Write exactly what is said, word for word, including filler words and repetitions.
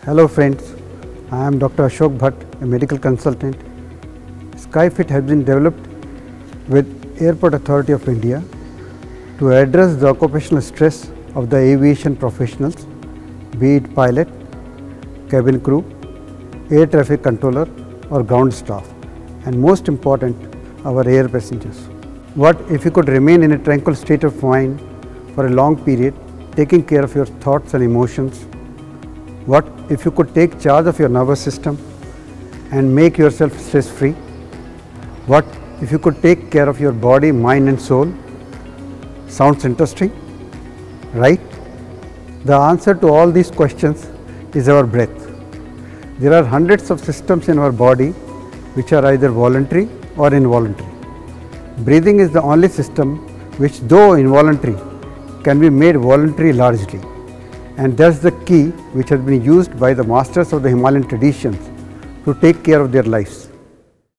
Hello friends, I am Doctor Ashok Bhatt, a medical consultant. Skyfit has been developed with Airport Authority of India to address the occupational stress of the aviation professionals, be it pilot, cabin crew, air traffic controller or ground staff, and most important, our air passengers. What if you could remain in a tranquil state of mind for a long period, taking care of your thoughts and emotions? What if you could take charge of your nervous system and make yourself stress free? What if you could take care of your body, mind and soul? Sounds interesting, right? The answer to all these questions is our breath. There are hundreds of systems in our body which are either voluntary or involuntary. Breathing is the only system which, though involuntary, can be made voluntary largely. And that's the key which has been used by the masters of the Himalayan traditions to take care of their lives.